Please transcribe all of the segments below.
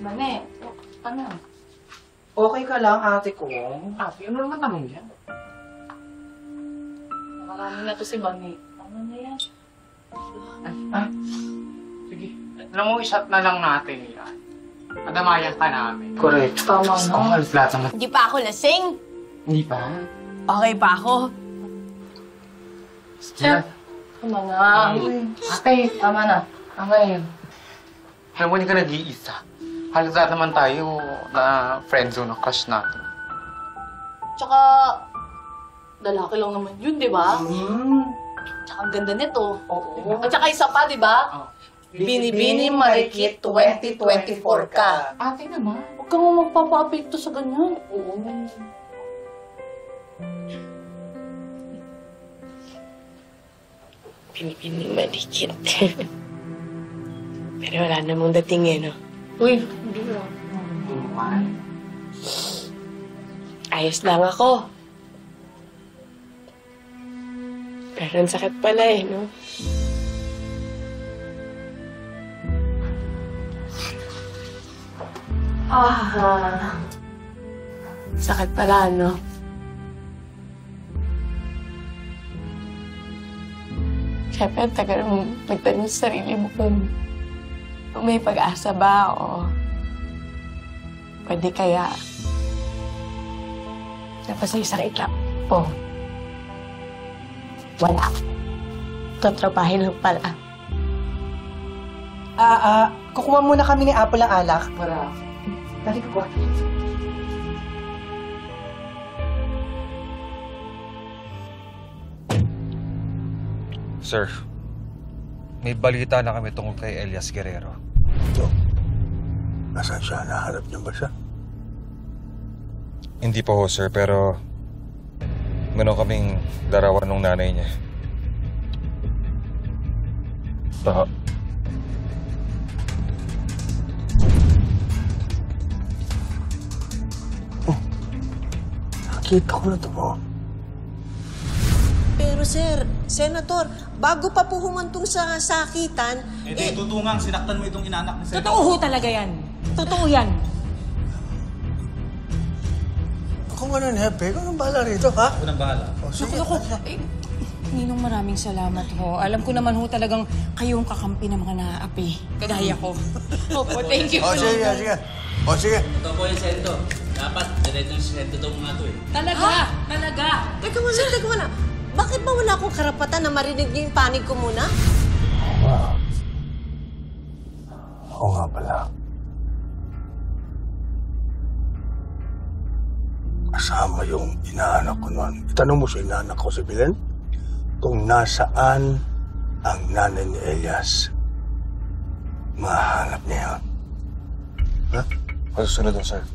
Mane, ano? Okay ka lang, ate ko? Ate, ano naman tanong yan? Nakarami na to si Mane. Ano na yan? Sige. Alam mo, i-shot na lang natin yan. Madamayan ka namin. Correct. Tama Diyos na. ko, halos lahat naman. Hindi pa ako lasing. Hindi pa. Okay pa ako. Sir. Tama na. Ate, Tama na. tama yun. Alam mo, hindi ka nag-iisa. Halos lahat naman tayo na friendzone ng crush natin. Tsaka, lalaki lang naman yun, di ba? Tsaka ang ganda nito. Oo. At tsaka isa pa, di ba? Oh. Bini-bini Marikit 2024 ka. Ate naman. Huwag kang magpapa-apekto sa ganyan. Oo. Pinipini malikit. Pero wala namang dating eh, no? Uy, hindi ah. Naman. Ayos lang ako. Pero ang sakit pala eh, no? Sakit pala, no? Siyempre, ang tagal mong nagtanong sa sarili mo kung may pag-asa ba o pwede kaya. Tapos ay sakit lang po. Wala. Tatrapahin lang pala. Kukuha muna kami ni Apple ng alak. Para. Dali ko. Sir, may balita na kami tungkol kay Elias Guerrero. So, nasaan siya? Nahanap niyo ba siya? Hindi pa ho, sir, pero meron kaming larawan ng nanay niya. Nakita ko na ito po. Pero sir, Senator, bago pa po humantong sa sakitan, Hindi, tutungang sinaktan mo itong inanak ni Senator. Totoo ho talaga yan. Totoo yan. Kung ano, Hepe, ikaw nang bahala rito, ha? Ako nang bahala. O, sige. Naku, Ninong, maraming salamat ho. Alam ko naman ho talagang kayo ang kakampi ng mga naaapi. Kagaya ko. Opo, thank you. O, sige, sige. O, sige. Ito po yung Senator. Dapat, diretso yung Senator daw mga ito eh. Talaga, talaga. teka muna. Bakit ba wala akong karapatan na marinig niyo yung panig ko muna? Oo nga pala. Kasama yung inaanak ko noon. Itanong mo sa inaanak ko si Belen kung nasaan ang nanay ni Elias. Mahanap niya yun. Ha? Masusunod ho, sir.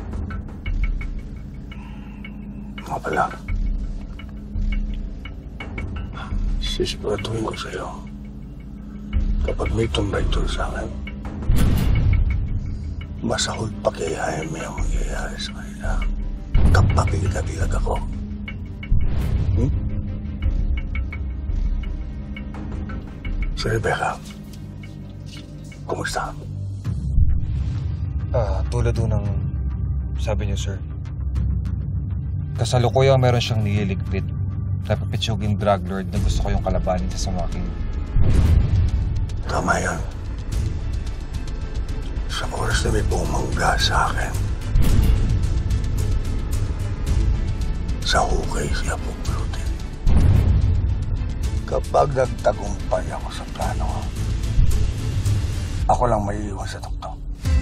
Nga pala. Sisiguraduhin ko sa'yo. Kapag may tumbay-tur sa akin, masahol pa kaya may ang mangyayari sa kanila. Kapag iligabilag ako. Si Rebecca, kumusta? Tulad ho ng sabi niyo, sir. Kasalukuyang meron siyang nililigpit. Napapitsuging drug lord na gusto ko yung kalabanin sa sumaking. Tama yan. Sa oras na may bumangga sa akin, sa hukay siya pupulutin. Kapag nagtagumpay ako sa plano ko, ako lang may iwan sa tuktok.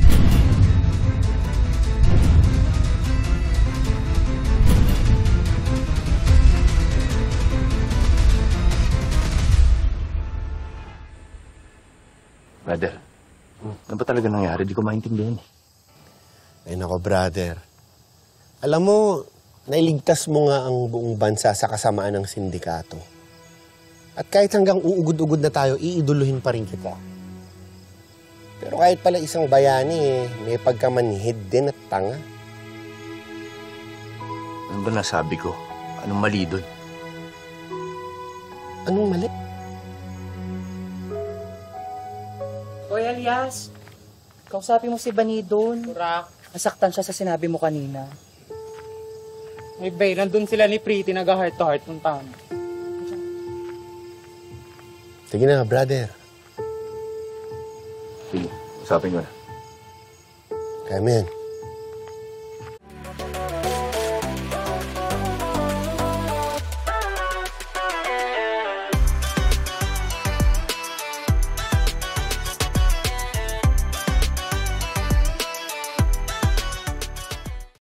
Brother, ano ba talaga nangyari? Di ko maintindihan eh. Ay nako, brother. Alam mo, nailigtas mo nga ang buong bansa sa kasamaan ng sindikato. At kahit hanggang uugod-ugod na tayo, iiduluhin pa rin kita. Pero kahit pala isang bayani, may pagkamanhid din at tanga. Ano ba nasabi ko? Anong mali doon? Anong mali? O, Elias. Kausapin mo si Bani doon. Correct. Nasaktan siya sa sinabi mo kanina. May bay, nandun sila ni Pretty, nag-heart to heart ng taon. Sige na, brother. Sige, usapin ko na. Kaya, men,